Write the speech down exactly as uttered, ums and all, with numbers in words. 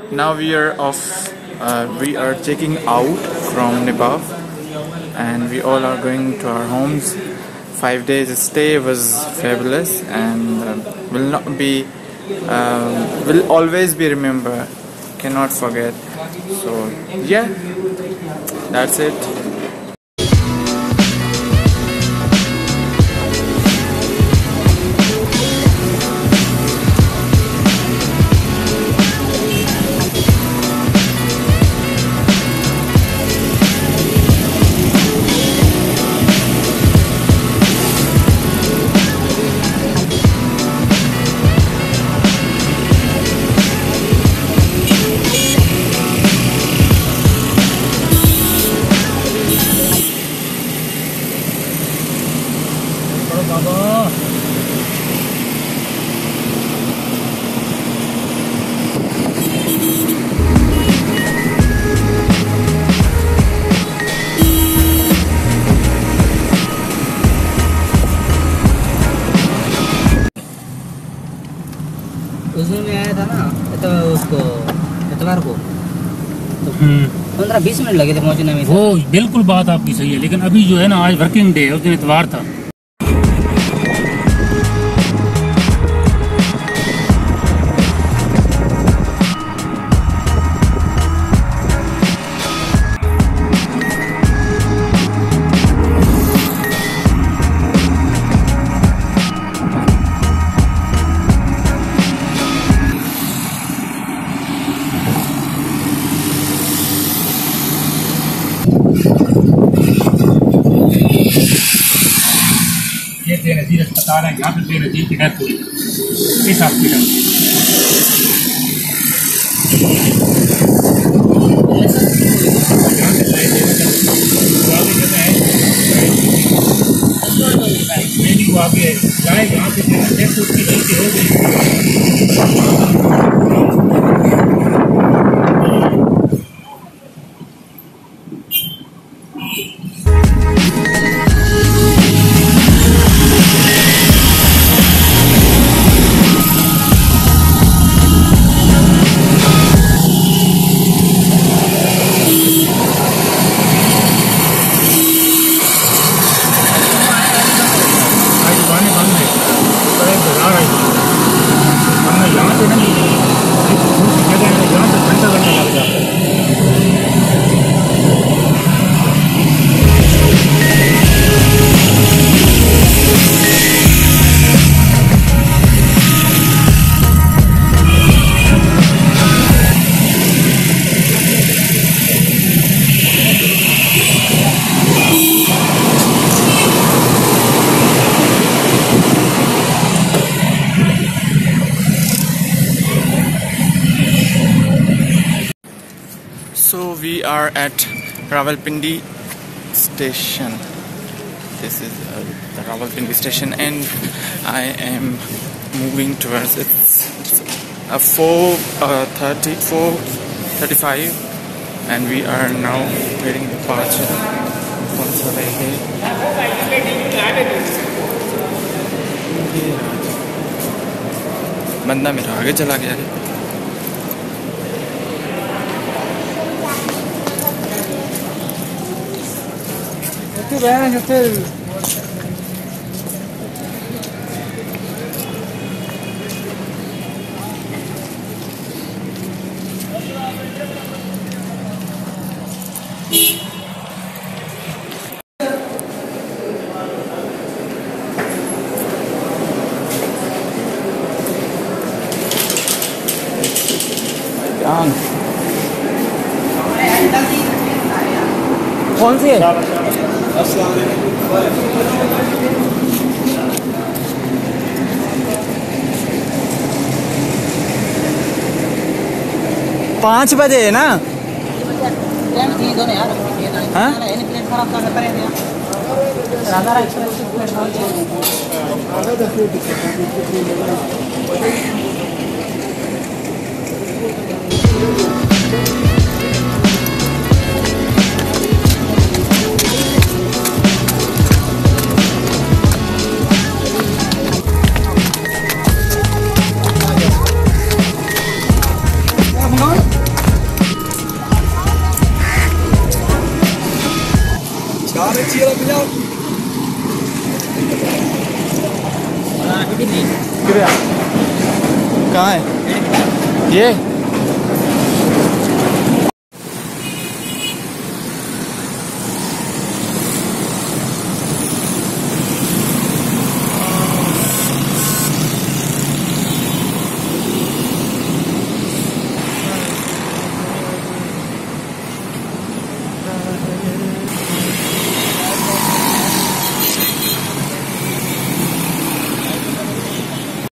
Now we are off. Uh, we are checking out from Nepal, and we all are going to our homes. Five days stay was fabulous, and uh, will not be. Uh, will always be remembered. Cannot forget. So yeah, that's it. उसमें में आया था ना तो उसको इतवार को तो पंद्रह बीस मिनट लगे थे पहुंचने में। वो बिल्कुल बात आपकी सही है, लेकिन अभी जो है ना आज वर्किंग डे है, उस दिन इतवार था। ये बेनज़ीर अस्पताल है, यहाँ पे बेनज़ीर की डेथ हुई इस हॉस्पिटल में। वो आगे जाए यहाँ पे डेथ उसकी गलती हो गई। So we are at Rawalpindi station. This is uh, the Rawalpindi station, and I am moving towards it. It's a four thirty, four thirty-five, and we are now heading departure. बंदा मेरा आगे चला गया है। Itu bayar hotel. कौन सी है? पाँच बजे है ना? हाँ? कहाँ है ये?